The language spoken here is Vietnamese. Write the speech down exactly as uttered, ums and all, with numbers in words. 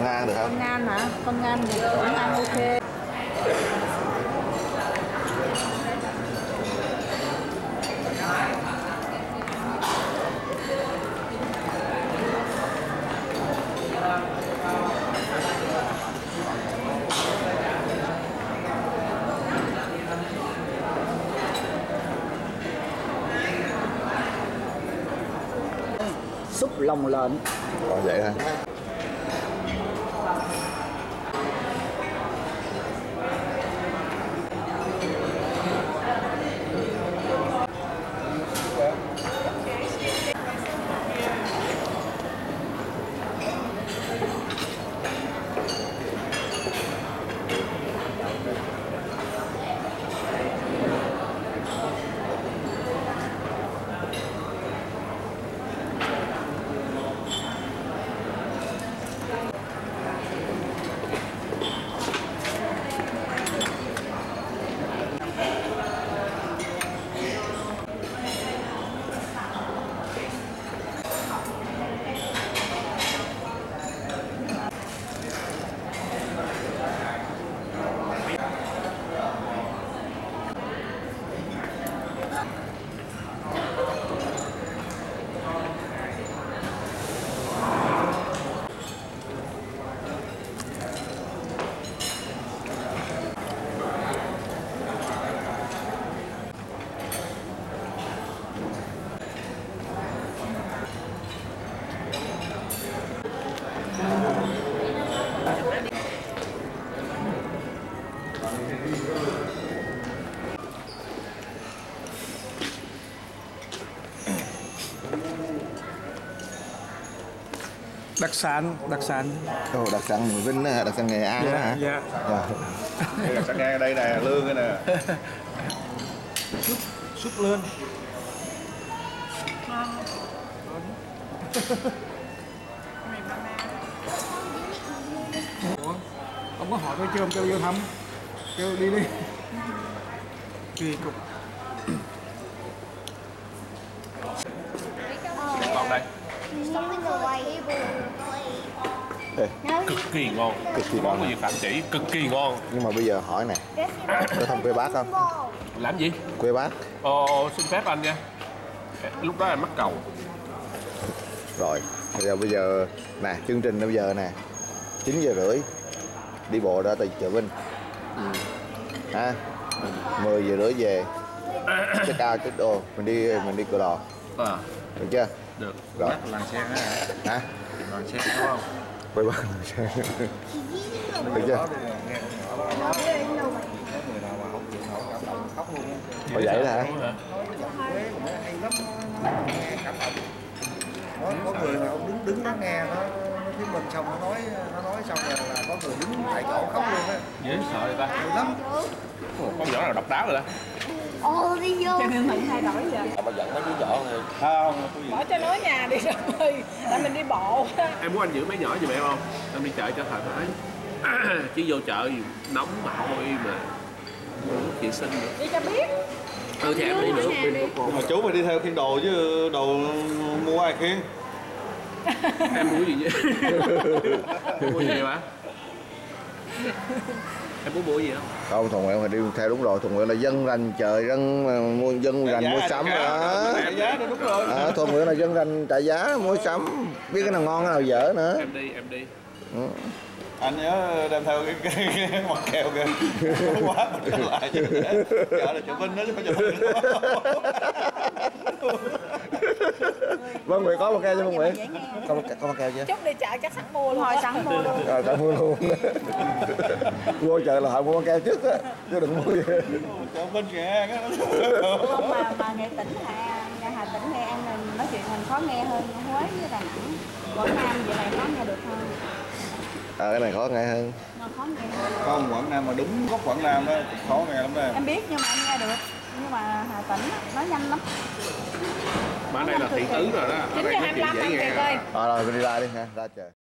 Con ngan được không? Con ngan hả? Con ngan thì cũng ăn ok. Súp lòng lợn. Còn vậy hả? Đặc sản, đặc sản. Ồ, đặc sản người Vinh á, đặc sản Nghệ An đó Dạ, hả? dạ. Dạ. Đây là sẵn ngang ở đây nè, lương đây nè. Súp, súp lươn. Ủa, ông có hỏi tôi chưa, ông kêu vô thăm. Kêu đi đi. Kỳ cục. Còn đây, Ê, cực kỳ ngon. cực kỳ Món ngon. của Việt Phạm chỉ cực kỳ ngon. Nhưng mà bây giờ hỏi nè, có thông quê bác không? Làm gì? Quê bác. Ồ, xin phép anh nha. Lúc đó anh mắc cầu. Rồi, bây giờ bây giờ nè, chương trình bây giờ nè, chín giờ rưỡi đi bộ ra từ chợ Vinh. Ừ. Ha. mười giờ rưỡi về. Check out check đồ, mình đi mình đi Cửa Lò. À, Được chưa? được. Rồi. Làng sen á hả? Hả? Làng sen đúng không? Quê bác. Được chưa? Có vậy đó hả? Có, có người mà ông đứng đứng nó nghe nó nó thuyết minh xong nó nói nó nói xong rồi là có người đứng tại chỗ khóc luôn á. Dễ sợ người ta. Nhiều lắm. Ồ, con nhỏ nào độc đáo rồi đó. Ồ đi vô. Cho nên mình thay đổi giờ. Mà dẫn mấy đứa nhỏ thì không. Bỏ cho nó nhà đi rồi. Tại mình đi bộ. Em muốn anh giữ mấy nhỏ giùm em không? Em đi chợ cho thoải mái. Chứ vô chợ gì nóng mà hôi mà vệ sinh nữa. Đi cho biết. Ừ thì em đi nữa. Nhưng mà chú phải đi theo khiên đồ chứ đồ mua ai khiên. Em muốn gì vậy? Em mua gì mà? Em muốn mua gì không? Không, Thùng Nguyễn phải đi theo đúng rồi. Thùng Nguyễn là dân rành trời, dân mà mua dân rành mua sắm đó. Giá đó đúng rồi. À, Thùng Nguyễn là dân rành trả giá mua sắm, biết cái nào ngon cái nào dở nữa. Em đi, em đi. Ừ. Anh nhớ đem theo cái cái, cái mặt keo kìa. Nó quá mình trở lại chứ. Chợ là chợ Vinh đó chứ không phải chợ Vinh. Vân Nguyễn có một keo chưa Vân Nguyễn? Có một có một keo chưa? Chút đi chợ chắc sẵn mua luôn. Hồi sẵn mua luôn. Rồi tao mua luôn. Mua chợ là họ mua con keo trước á, chứ đừng mua gì. Chợ Vinh kìa. Không mà mà nghe tỉnh Hà, nghe Hà tỉnh Nghệ An mình nói chuyện mình khó nghe hơn Huế với Đà Nẵng. Quảng Nam vậy này khó nghe được hơn. À, cái này khó nghe hơn. Nó khó nghe hơn. Không, Quảng Nam mà đúng gốc Quảng Nam đó khó nghe lắm đây. Em biết nhưng mà em nghe được. Nhưng mà Hà Tĩnh á, nói nhanh lắm. Mà ở đây là thị tứ rồi đó. chín giờ hai mươi lăm anh về coi. Rồi rồi, đi ra đi ha, ra chờ.